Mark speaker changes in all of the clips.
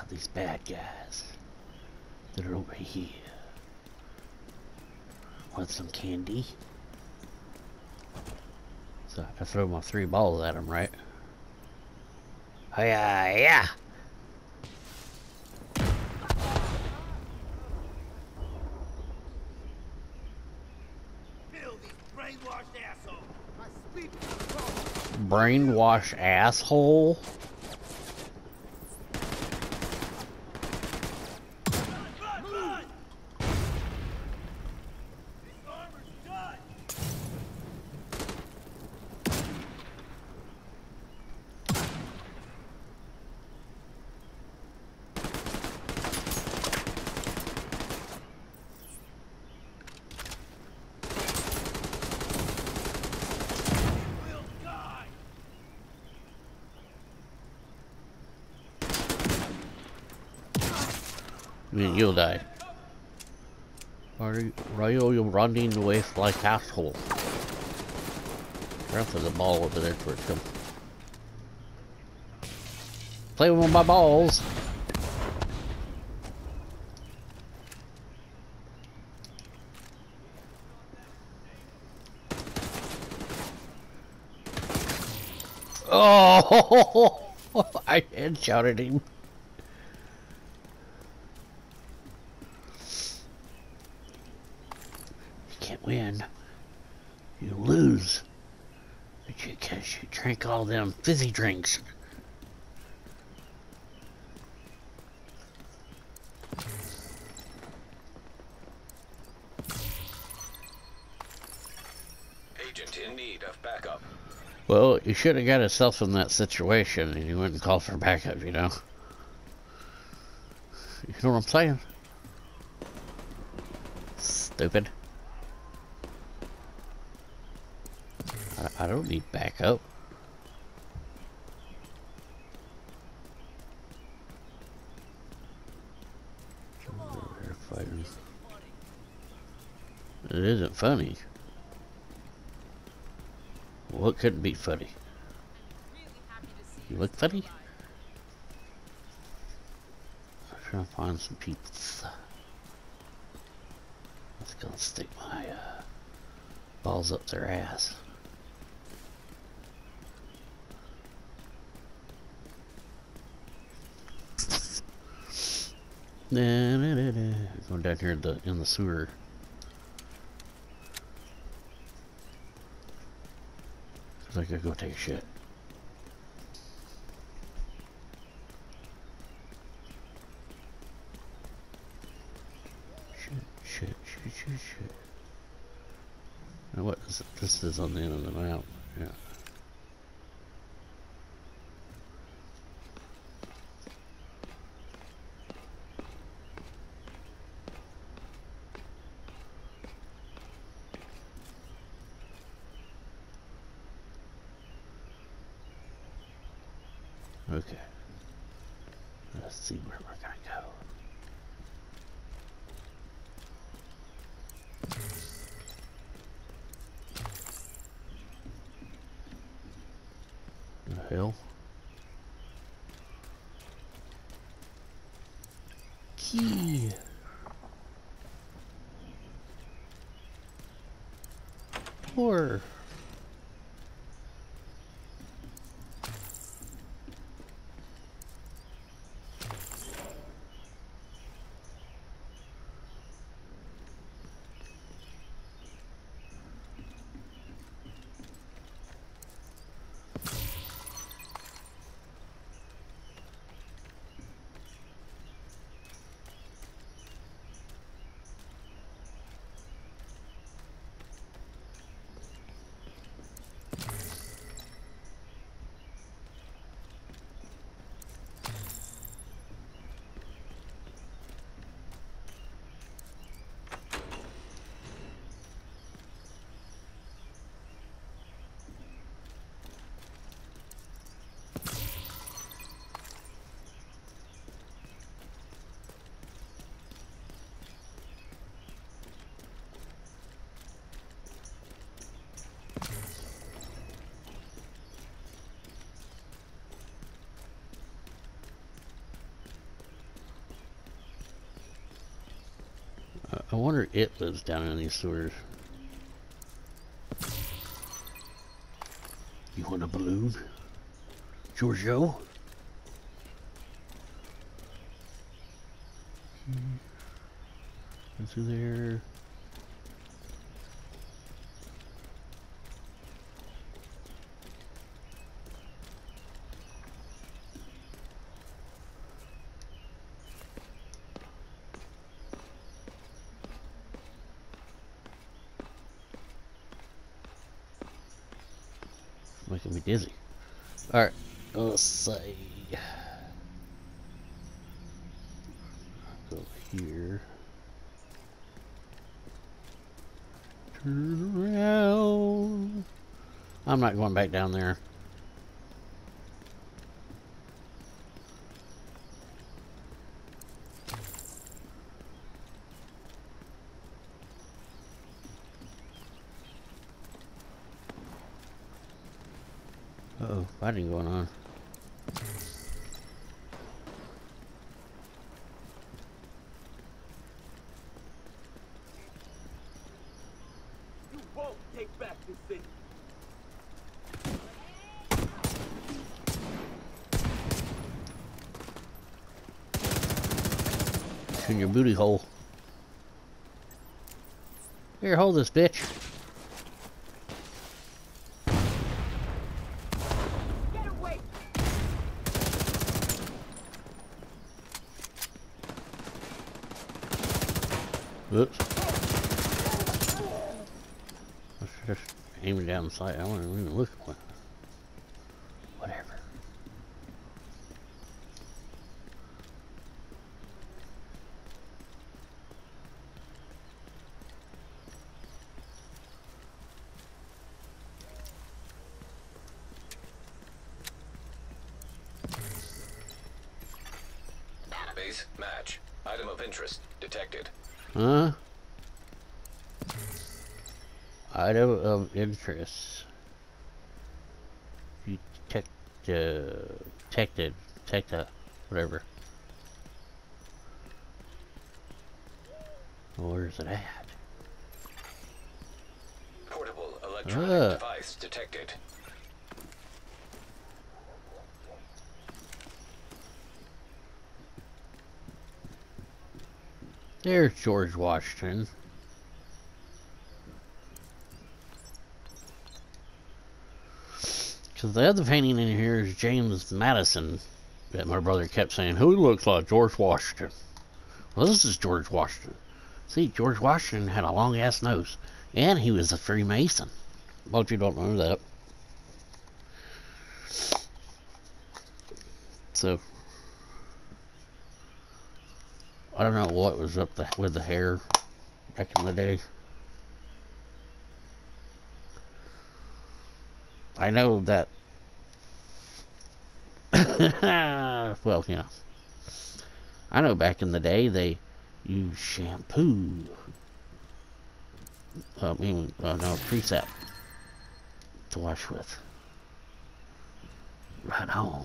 Speaker 1: these bad guys that are over here. Want some candy? So I throw my 3 balls at them, right? Oh yeah, yeah! Brainwash asshole? I mean, you'll die. Why are you running away like asshole? There's a ball over there for it to come. Play with my balls! Oh! I headshotted him. You can't win. You lose. Because you drank all them fizzy drinks.
Speaker 2: Agent in need of backup.
Speaker 1: Well, you should have got yourself in that situation and you wouldn't call for backup, you know? You know what I'm saying? Stupid. I don't need backup. They're fighting. It isn't funny. What couldn't be funny? You look funny? I'm trying to find some people. Let's go and stick my balls up their ass. Going down here in the sewer. Cause I gotta go take a shit. Shit. Now what is it? This is on the end of the map. Yeah. Okay. Let's see where we're gonna go. The hell? Key. Poor. I wonder if it lives down in these sewers. You want a balloon, Giorgio? Into there. Making me dizzy. Alright, let's say go here. Turn around. I'm not going back down there. Uh-oh, fighting going on.
Speaker 3: You won't take back this city.
Speaker 1: In your booty hole. Here, hold this, bitch.
Speaker 3: Get away!
Speaker 1: Whoops. I was just aiming down the sight. I wasn't even looking at it. Whatever.
Speaker 2: Base match. Item of interest detected.
Speaker 1: Huh? Item of interest. You detected, whatever. Where's it at?
Speaker 2: Portable electronic
Speaker 1: Ah.
Speaker 2: device detected.
Speaker 1: There's George Washington. Because the other painting in here is James Madison. That my brother kept saying, who looks like George Washington? Well, this is George Washington. See, George Washington had a long ass nose. And he was a Freemason. But you don't know that. So, I don't know what was up with the hair back in the day. I know that. Well, you know. I know back in the day they used shampoo. No, Precept to wash with. Right on.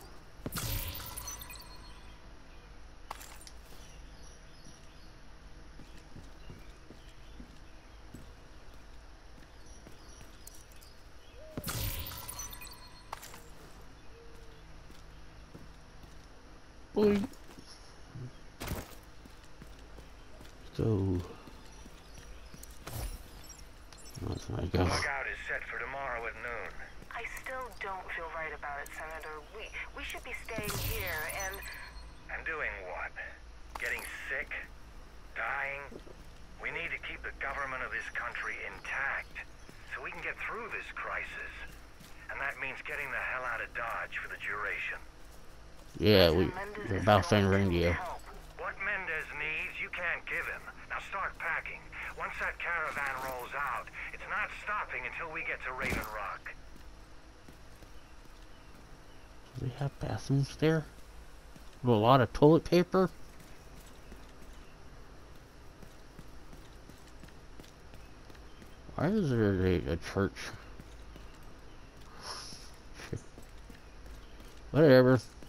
Speaker 1: Boy. Go. That's my go.
Speaker 4: Lookout is set for tomorrow at noon.
Speaker 5: I still don't feel right about it, Senator. We should be staying here and...
Speaker 4: And doing what? Getting sick? Dying? We need to keep the government of this country intact so we can get through this crisis. And that means getting the hell out of Dodge for the duration.
Speaker 1: Yeah, we're about to ring you.
Speaker 4: What Mendez needs, you can't give him. Now start packing. Once that caravan rolls out, it's not stopping until we get to Raven Rock.
Speaker 1: Do they have bathrooms there? With a lot of toilet paper? Why is there a church? Whatever.